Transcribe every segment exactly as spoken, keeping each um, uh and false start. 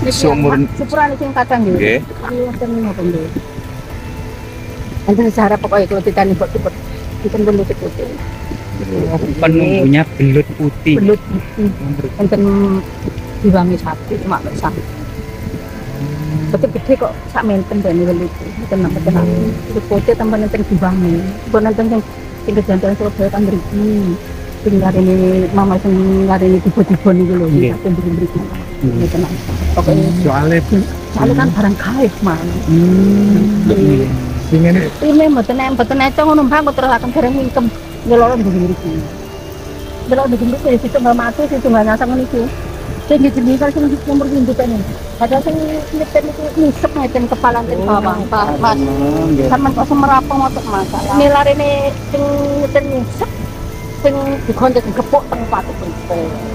Sumur sepurane sing kadang nggih. nggih. Iki wonten napa nggih. Enten sejarah pokoknya kalau ditani kok cepet enten belut putih. Penunggunya belut putih. Belut putih. Enten diwangi sapi, mak sapi. Gede-gede kok sak menten dene belut. Enten napa tenan. Belut putih tambah enten diwangi. Pun enten sing sing kejantan Surabaya kan mriki. Sing ngarene mama sing ngarene tiba-tiba niku lho, sing mriki. Tenan. Pokoknya Soalnya soalnya kan barang gaib mah. Hmm. sing ngene Ini mboten nek mboten eco ngono mbah kok terus akan bareng mingkem ngeloro ndek mriki. Delok ndek mriki situ mbah mati situ mbah nyasang niku. Sing jenenge kan sing nomor pintu tene. Padahal sing nyetem niku nisep ngeten kepala ten bawah, Pak Mas. Sampeyan kok semerapeng motok masalah. Nilarene sing nyetem nisep sing digontek gepuk teng patu penco.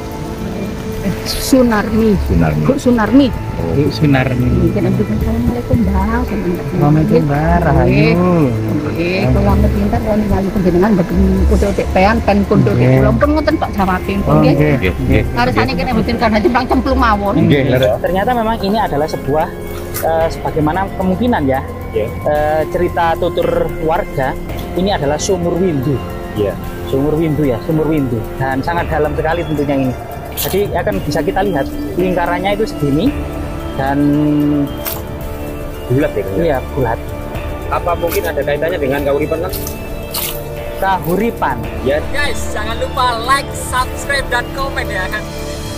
Sunarmi. Sunarmi. Bu Sunarmi. Bu Sunarmi. Assalamualaikum Mbak. Assalamualaikum Mbak. Rahayu. Eh, kalau nggak pintar kalau ningali penjenengan mboten kudu-kudu pean pen kudu kula pun ngoten Pak jawabin pun nggih. nggih nggih. Harusane kene mboten karena jemblang cemplung mawon. Nggih, leres. Ternyata memang ini adalah sebuah uh, sebagaimana kemungkinan ya Nggih. uh, cerita tutur warga ini adalah sumur windu. Iya. Sumur windu ya, sumur windu dan sangat dalam sekali tentunya ini. Jadi akan bisa kita lihat lingkarannya itu segini dan bulat ya kan? iya bulat. Apa mungkin ada kaitannya dengan kauripan kan? Kahuripan. Ya. Guys, jangan lupa like, subscribe, dan komen ya kan.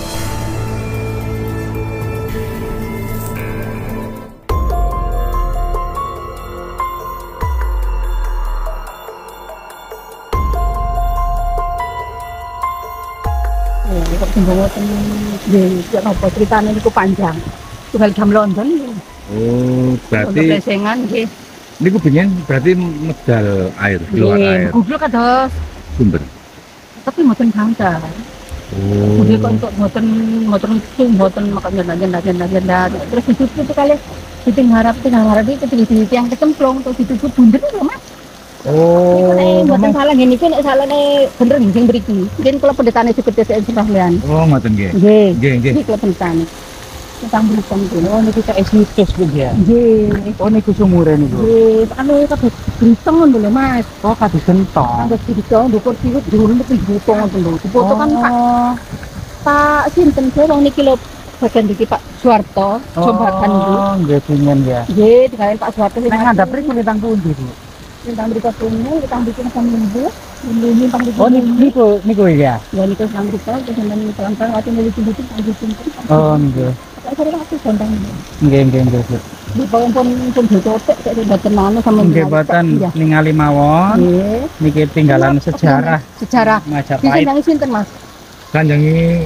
Kok timbang ngoten nggih, kok napa critane niku panjang. Tunggal jam London nggih. Oh, Untuk berarti lesengan nggih. niku biyen berarti medal air, keluar air, Nggih, goblok kados. sumber. Tapi mboten gangsal. Oh. Udah kok untuk mboten mboten itu mboten makanya nanya nanya nanya terus hidup itu kali diting harap ting harap itu di yang kecemplung terus ditutup bunder lho Mas. Oh. Nek mboten salah ngene iki nek salahne bener sing mriki. Mungkin kula pendetane segede sing sampeyan. Oh, ngoten nggih. Nggih. Nggih, nggih. Iki kula pendetane. Kita berikan dulu. Oh niku kayak situs Bu ya. Nggih. Oh niku sumure niku. Nggih, anu kabeh gritong ngono lho Mas. Oh kados gentong. Ada gritong ndukur siwit dulu nek gritong ngoten lho. Dipoto kan Pak Pak sinten sih wong niki lho bagian iki Pak Suwarto, Jombakan niku. Oh nggih pingen ya. Nggih, dengan Pak Suwarto sing Nek ngandhap mriku nitang pundi Bu? tentang berita punya, kita bikin sama minggu, ini pang bikin. Oh niku niku ya. Ya niku sang berita, terus sampeyan pelan-pelan waktu milih itu pagi pintu. Oh niku. Saya waktu sondang. Nggih nggih nggih Bu. Di bawah pun pun ditotek cek boten anu sama Nggih boten ningali mawon. Nggih. Niki tinggalan sejarah. Sejarah. Majapahit. Disenangi sinten Mas? Kanjengi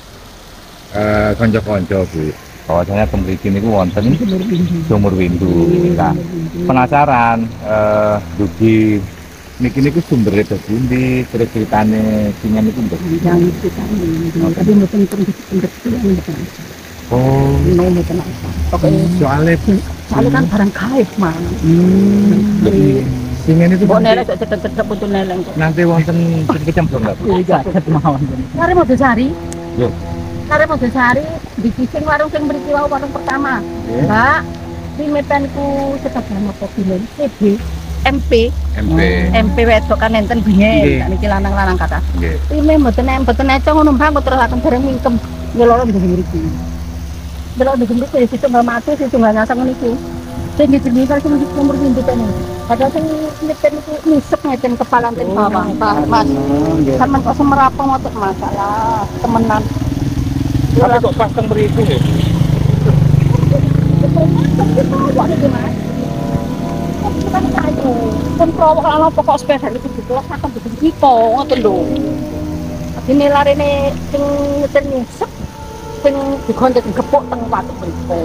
eh kanca-kanca Bu. Bahwasanya temriki niku wonten sumur windu. Nah, penasaran eh dugi niki niku sumbere dadi pundi, terus ceritane sinyen niku ndek. Yang kita ini, tapi mboten pengertian. Oh, No mboten apa. Pokoknya soalnya soalnya kan barang gaib mah. hmm, sinyen itu Mbok nelek cedek-cedek putu neleng kok. nanti wonten kecemplung enggak? Iya, Gaget mawon. Mari mau desari. Yo. Mari mau desari di kising warung sing mriki wae warung pertama. Mbak, di metanku cetak nama mobil C B M P M P. M P wedok kan enten biyen Nggih. tak niki lanang-lanang kata. Nggih. Ini mboten mboten eco ngono Mbak kok terus akan bareng mingkem ngeloro ndek mriki. Delok ndek mriki situ mbak mati situ mbak nyasang niku. Sing jenenge kan sing nomor pintu tene. Padahal sing nyetem niku nisep ngeten kepala ten bawah, Pak Mas. Sampeyan kok semerapeng motok masalah temenan. Tapi kok pas teng mriku nggih? Kan kayu, kan kalau kalau pokok sepeda itu dikelas akan bikin kita ngoten lho. Ini larene sing nyetel nisep, sing digontek gepuk teng watu mriko.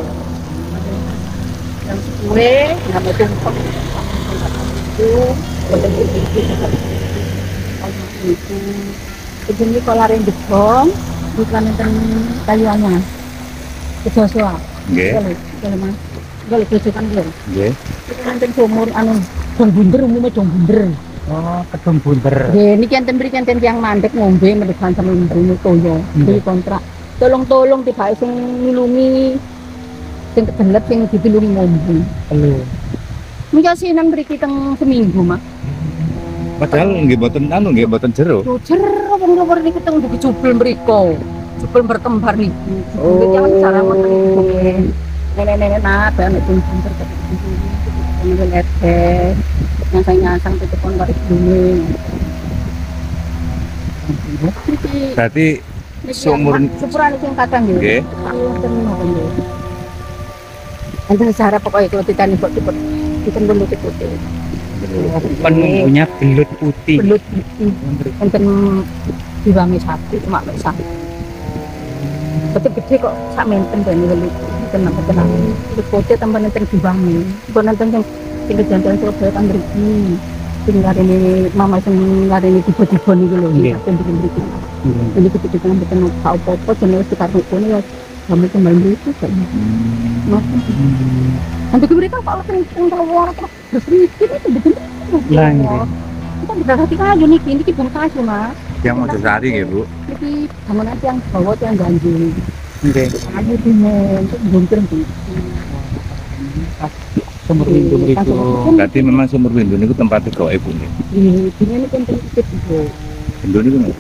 Yang kue, nama tumpeng. Itu, boten iki. Itu, itu ini kalau larene jebong, bukan enten kayuannya. Kejosoa. Nggih. Kalau Mas. Kalau kejosokan lho. Nggih. Itu enten sumur anu dong bunder umumnya dong bunder. Oh kedung bunder. Nggih niki enten mriki enten tiyang mandek ngombe medhekan sama ibu toyo. Di kontrak. Tolong-tolong tibake sing nulungi sing kebelet sing ditulungi ngombe. Halo. Mika sinan mriki teng seminggu, Mak. Padahal nggih mboten anu nggih mboten jero. Yo jero wong luwur niku teng dugi jubel mriko. Jubel berkembar niku. Oh. Jubel yang cara ngoten niku. Nenek-nenek nah, nek pun pinter kok. Ini lete. Yang saya nyasang tetepon karo bumi. Berarti seumur sepuran sing kadang nggih. nggih. Ngoten napa nggih. Enten cara pokoknya kalau ditani kok cepet kita belut putih. Penunggunya belut putih. Belut putih. Enten diwangi sapi cuma mek sapi. Betul gede kok sak menten bani belut. Enten apa tenang. Terus putih tambah enten diwangi. Kok enten sing sing kejantan Surabaya kan mriki. Sing ngarene mama sing ngarene tiba-tiba niku lho. Enten bikin mriki. Ini kita kita mboten apa-apa jenenge sekarang kono ya kami kembali itu kan. Nanti mereka kalau kenceng keluar terus sedikit itu betul. Lah nggih. Kita bisa hati aja nih ini kita bungkas ya Mas. Yang mau sehari nggih, Bu. Jadi bangunan yang bawah yang ganjil. Nggih. Ayo dino untuk bungkir gitu. Sumur Windu mriku. Berarti memang sumur Windu niku tempat kok ibu nih. Ini ini kan sedikit itu. Windu niku nggih.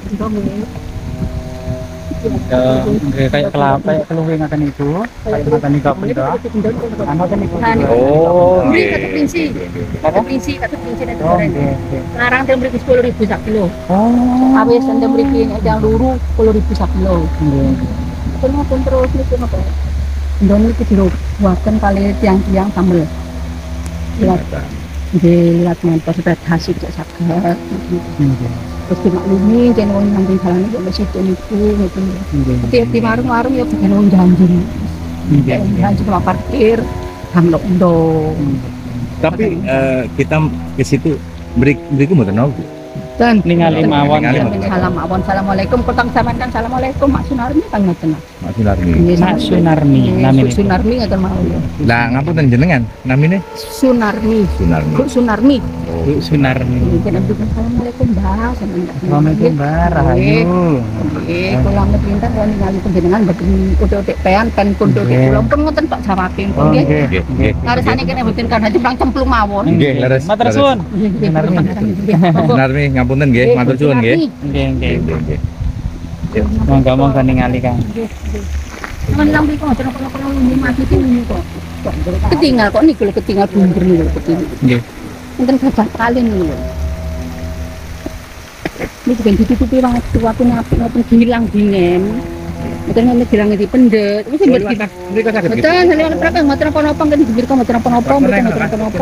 Ya, nggih kayak kelapa kayak keluwe ngaten itu. Kayak ngaten iki pendo. Ngoten niku. Oh, Beli nggih. kata pinsi, kata pinsi, kata pinsi dan Oh, goreng. nggih, nggih. Sekarang dia beli sepuluh ribu sak kilo. Oh. Awes dia beli yang luru sepuluh ribu sak kilo. Nggih. Terus terus nih kenapa? Indomie itu dibuatkan kali tiang-tiang sambel. Lihat, di lihat mentor sudah hasil cek sakit. Nggih. Terus dimaklumi jangan orang nanggung jalan itu masih itu itu gitu. Nggih. Tapi di warung-warung ya bukan orang janji. Nggih. Janji cuma parkir, hamlok do. Tapi eh, kita ke situ beri beriku mboten nopo. Dan Ningali mawon. Ningali Dan salam mawon, assalamualaikum. Kotang saman kan assalamualaikum. Mak Sunarmi kan ngoten. Mak Sunarmi. Mak Sunarmi namine. Sunarmi ngoten mau. Lah ngapunten jenengan namine Sunarmi. Sunarmi. Bu Sunarmi. Bu Sunarmi. Kita bilang assalamualaikum Mbak. Assalamualaikum Mbak Rahayu. Eh, kalau nggak pintar kalau ningali panjenengan mboten udah-udah pean kan kudu kula pun ngoten Pak jawabin pun nggih. Nggih, nggih. Ngarsane kene mboten kan hadi bang cemplung mawon. Nggih, leres. Matur suwun. Sunarmi. Sunarmi ngapunten nggih, matur suwun nggih. Nggih, nggih. Nggih, nggih. Monggo-monggo ningali Kang. Teman lang biko, jangan kalau ini mati ini kok. Ketinggal kok niku lho ketinggal bunder niku lho ketinggal. Nggih. Enten gagah kali niku lho. Niki ben ditutupi wong tuwaku ngapi ngoten hilang dingem. Mboten ngene gilang iki pendet. Wis mbet kita. Mriko saged Betul, saya ana praktek mboten apa-apa kan dibir kok mboten apa-apa, mboten apa-apa.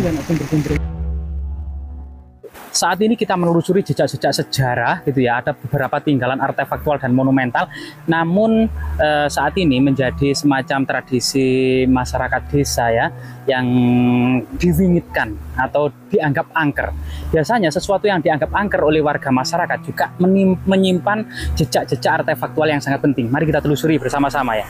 Saat ini kita menelusuri jejak-jejak sejarah gitu ya, ada beberapa tinggalan artefaktual dan monumental. Namun eh, saat ini menjadi semacam tradisi masyarakat desa ya, yang diwingitkan atau dianggap angker. Biasanya sesuatu yang dianggap angker oleh warga masyarakat juga menyimpan jejak-jejak artefaktual yang sangat penting. Mari kita telusuri bersama-sama ya.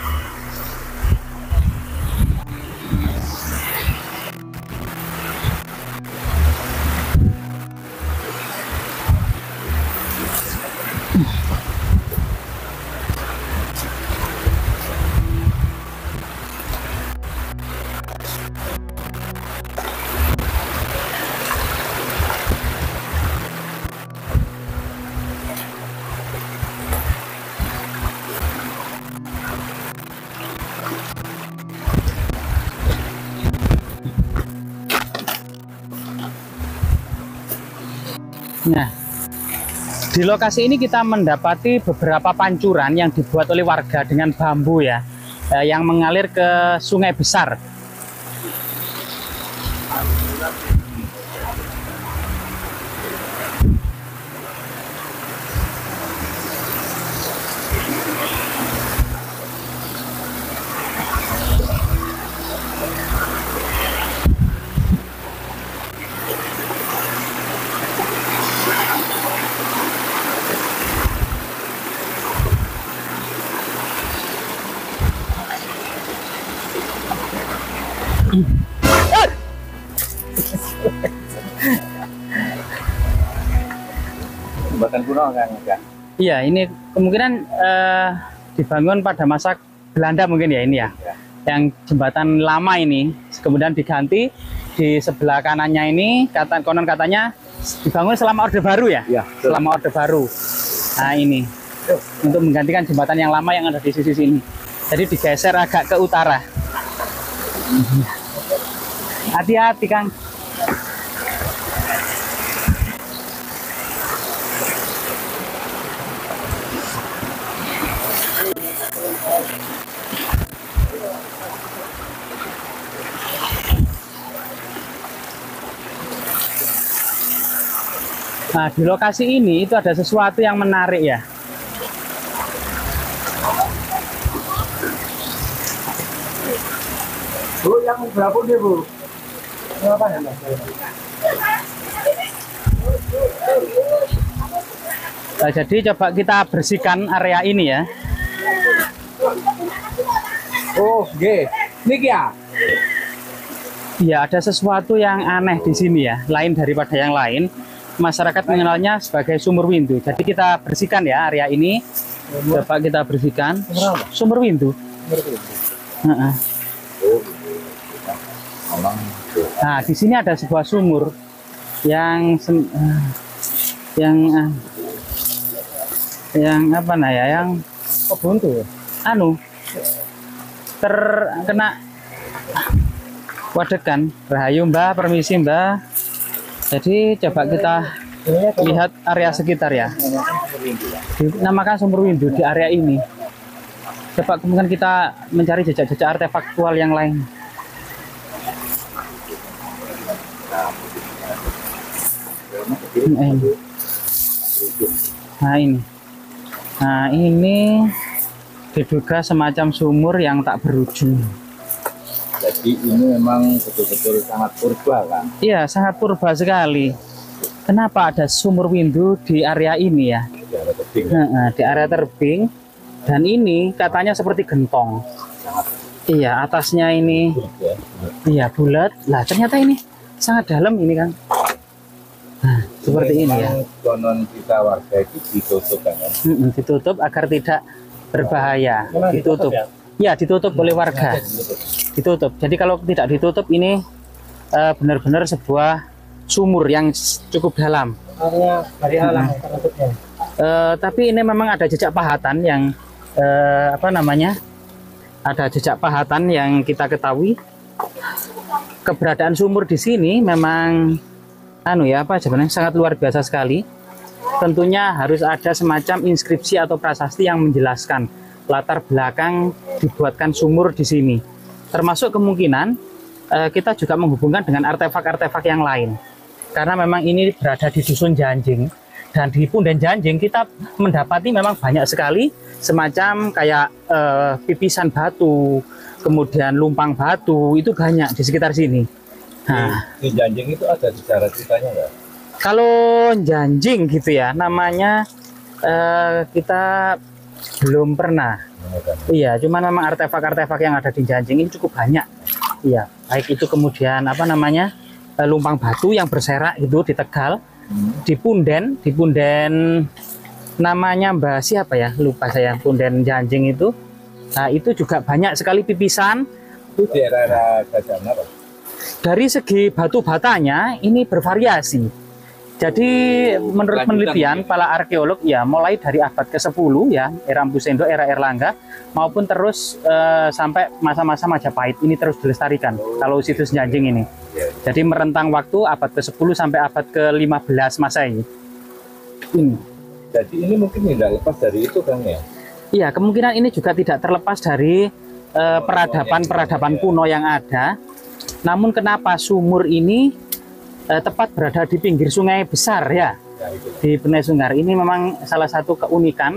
Nah, di lokasi ini kita mendapati beberapa pancuran yang dibuat oleh warga dengan bambu ya, eh, yang mengalir ke sungai besar. Jembatan kuno kan enggak? Iya, ini kemungkinan eh, dibangun pada masa Belanda mungkin ya ini ya. yang jembatan lama ini, kemudian diganti di sebelah kanannya ini, kata konon katanya dibangun selama Orde Baru ya? Ya, Selama Orde Baru. Nah ini untuk menggantikan jembatan yang lama yang ada di sisi sini. Jadi digeser agak ke utara. Hati-hati Kang. Nah, di lokasi ini itu ada sesuatu yang menarik ya. Bu, yang berapa dia, Bu? Berapa ya, Mas? Nah, jadi coba kita bersihkan area ini ya. Oh, nggih. Niki ya. Iya, ada sesuatu yang aneh di sini ya, lain daripada yang lain. Masyarakat mengenalnya sebagai sumur windu. Jadi kita bersihkan ya area ini. Coba kita bersihkan. Sumur windu. Heeh. Nah, di sini ada sebuah sumur yang sem- eh, yang eh, yang apa nah ya, yang Buntu. anu terkena wadekan. Rahayu Mbah, permisi Mbah. Jadi coba kita lihat area sekitar ya. Dinamakan sumur windu di area ini. Coba kemudian kita mencari jejak-jejak artefaktual yang lain. Nah ini. Nah ini. Nah ini diduga semacam sumur yang tak berujung. Jadi ini memang betul-betul sangat purba kan? Iya, sangat purba sekali. Kenapa ada sumur windu di area ini ya? Di area tebing. Nah, di area terbing. Dan ini katanya seperti gentong. Iya, atasnya ini. Ya. Iya, bulat. Lah, ternyata ini sangat dalam ini kan. Nah, seperti ini ya. Konon kita warga itu ditutup kan? Mm-mm, ditutup agar tidak berbahaya. Ditutup. Ya, ditutup oleh warga. Ditutup. Jadi kalau tidak ditutup ini uh, benar-benar sebuah sumur yang cukup dalam. Dari alam Uh, tapi ini memang ada jejak pahatan yang uh, apa namanya? Ada jejak pahatan yang kita ketahui. Keberadaan sumur di sini memang anu ya apa sebenarnya sangat luar biasa sekali. Tentunya harus ada semacam inskripsi atau prasasti yang menjelaskan latar belakang dibuatkan sumur di sini. Termasuk kemungkinan uh, kita juga menghubungkan dengan artefak-artefak yang lain. Karena memang ini berada di Dusun Janjing. Dan di Punden Janjing kita mendapati memang banyak sekali semacam kayak uh, pipisan batu, kemudian lumpang batu, itu banyak di sekitar sini. Nah, Di Janjing itu ada sejarah ceritanya nggak? kalau Janjing gitu ya, namanya uh, kita belum pernah. Iya, cuman memang artefak-artefak yang ada di Janjing ini cukup banyak. Iya, baik itu kemudian apa namanya uh, lumpang batu yang berserak itu di Tegal. Di Punden, di Punden namanya Mbak siapa ya? Lupa saya, Punden Janjing itu. Nah, itu juga banyak sekali pipisan. Itu di era-era kerajaan apa? Dari segi batu batanya ini bervariasi. Jadi menurut penelitian para arkeolog ya mulai dari abad ke sepuluh ya, era Empu Sendok, era Erlangga maupun terus eh, sampai masa-masa Majapahit ini terus dilestarikan kalau situs Janjing ini. Jadi merentang waktu abad ke sepuluh sampai abad ke lima belas Masehi. Ini. Jadi ini mungkin tidak lepas dari itu kan ya? Iya, kemungkinan ini juga tidak terlepas dari eh, peradaban-peradaban kuno yang ada. Namun kenapa sumur ini eh, tepat berada di pinggir sungai besar ya, di Benai Sunggar, ini memang salah satu keunikan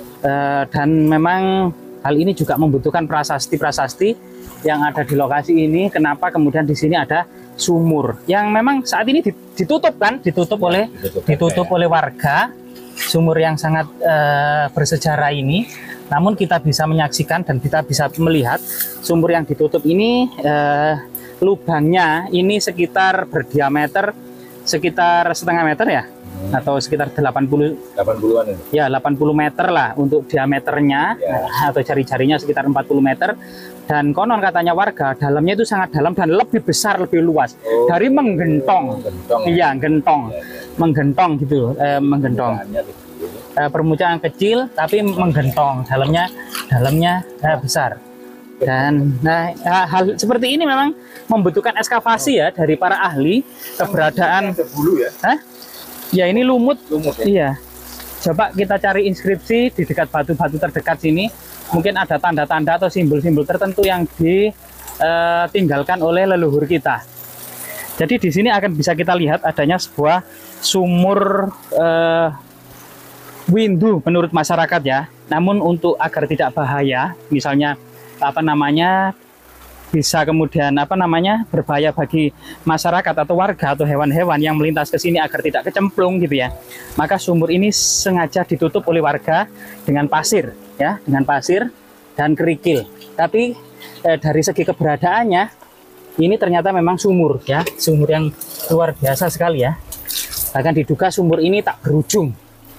eh, dan memang hal ini juga membutuhkan prasasti-prasasti yang ada di lokasi ini. Kenapa kemudian di sini ada sumur yang memang saat ini ditutup kan, ditutup oleh ditutup oleh warga, sumur yang sangat eh, bersejarah ini. Namun kita bisa menyaksikan dan kita bisa melihat sumur yang ditutup ini eh, lubangnya ini sekitar berdiameter sekitar setengah meter ya, hmm. atau sekitar delapan puluh delapan puluhan ini. Ya, delapan puluh meter lah untuk diameternya, ya. Atau jari-jarinya sekitar empat puluh meter. Dan konon katanya warga dalamnya itu sangat dalam dan lebih besar, lebih luas Oh. dari menggentong. Gentong. Iya, gentong, menggentong gitu, eh, menggentong. Permukaannya kecil. Eh, permukaan kecil tapi menggentong, dalamnya dalamnya eh, besar. Dan nah, ha- hal seperti ini memang membutuhkan ekskavasi ya dari para ahli keberadaan. Ada bulu ya? Hah? Ya ini lumut. Lumut ya? Iya. Coba kita cari inskripsi di dekat batu-batu terdekat sini. Mungkin ada tanda-tanda atau simbol-simbol tertentu yang ditinggalkan oleh leluhur kita. Jadi di sini akan bisa kita lihat adanya sebuah sumur eh, windu menurut masyarakat ya. Namun untuk agar tidak bahaya, misalnya apa namanya bisa kemudian apa namanya berbahaya bagi masyarakat atau warga atau hewan-hewan yang melintas ke sini agar tidak kecemplung gitu ya. Maka sumur ini sengaja ditutup oleh warga dengan pasir ya, dengan pasir dan kerikil. Tapi eh, dari segi keberadaannya ini ternyata memang sumur ya, sumur yang luar biasa sekali ya. Bahkan diduga sumur ini tak berujung.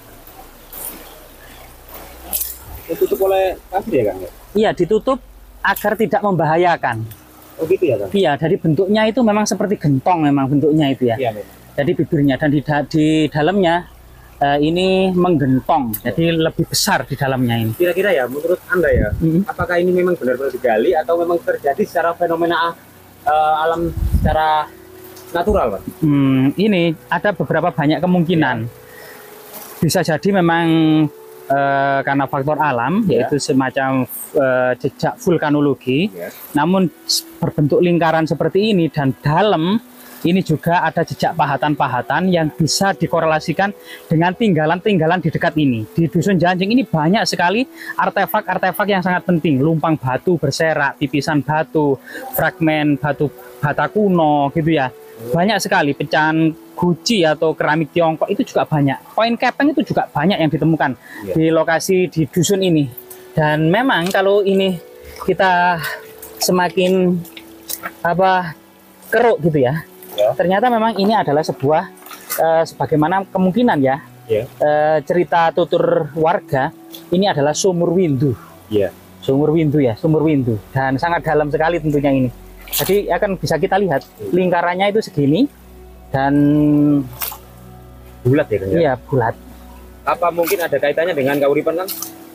Ditutup oleh pasir ya, Kang? Iya, ditutup agar tidak membahayakan. Oh gitu ya, Kang? Iya, dari bentuknya itu memang seperti gentong memang bentuknya itu ya. Iya, memang. Jadi bibirnya dan di, da- di dalamnya eh, ini menggentong, jadi lebih besar di dalamnya ini. Kira-kira ya, menurut Anda ya, Mhm. apakah ini memang benar-benar digali atau memang terjadi secara fenomena eh, alam secara natural, Pak? Hmm, ini ada beberapa banyak kemungkinan. Bisa jadi memang eh, karena faktor alam, Ya. yaitu semacam eh, jejak vulkanologi. Ya. Namun s- berbentuk lingkaran seperti ini dan dalam ini juga ada jejak pahatan-pahatan yang bisa dikorelasikan dengan tinggalan-tinggalan di dekat ini. Di Dusun Janjing ini banyak sekali artefak-artefak yang sangat penting. Lumpang batu berserak, tipisan batu, fragmen batu bata kuno gitu ya. Banyak sekali pecahan guci atau keramik Tiongkok itu juga banyak. Koin kepeng itu juga banyak yang ditemukan Iya. di lokasi di dusun ini. Dan memang kalau ini kita semakin apa keruk gitu ya, Ya. ternyata memang ini adalah sebuah eh, sebagaimana kemungkinan ya, Ya. eh, cerita tutur warga ini adalah sumur windu. Iya. Sumur windu ya, sumur windu, dan sangat dalam sekali tentunya ini. Jadi akan bisa kita lihat lingkarannya itu segini dan Bulat ya, Kang? iya bulat. Apa mungkin ada kaitannya dengan kauripan, Kang?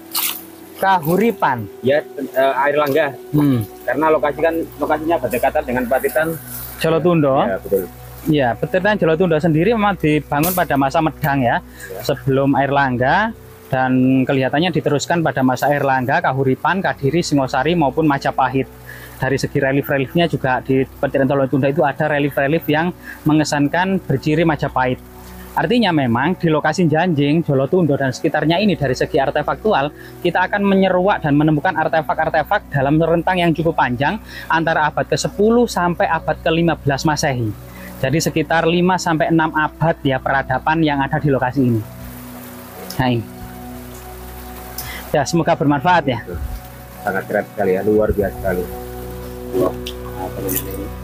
Kahuripan. Ya, eh, air langga. Hmm. Karena lokasi kan lokasinya berdekatan dengan Patitan. Jolotundo. Ya, betul. Ya, Petitan Jolotundo sendiri memang dibangun pada masa Medang ya, sebelum Air Langga, dan kelihatannya diteruskan pada masa Air Langga, Kahuripan, Kadiri, Singosari maupun Majapahit. Dari segi relief-reliefnya juga di Petitan Jolotundo itu ada relief-relief yang mengesankan berciri Majapahit. Artinya memang di lokasi Janjing, Jolotundo dan sekitarnya ini dari segi artefaktual kita akan menyeruak dan menemukan artefak-artefak dalam rentang yang cukup panjang antara abad ke sepuluh sampai abad ke lima belas Masehi. Jadi sekitar lima sampai enam abad ya peradaban yang ada di lokasi ini. Nah, ini. Ya, semoga bermanfaat ya. Sangat keren sekali ya, luar biasa sekali. Wah, apa ini?